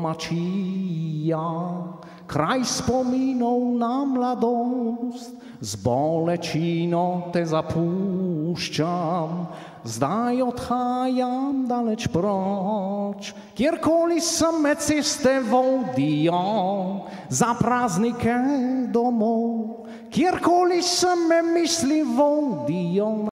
Tlumačia, kraj spominov na mladost, z bolečino te zapuščam, zdaj odhajam daleč proč, kjerkoli se me ceste vodijo, za praznike domov, kjerkoli se me misli vodijo.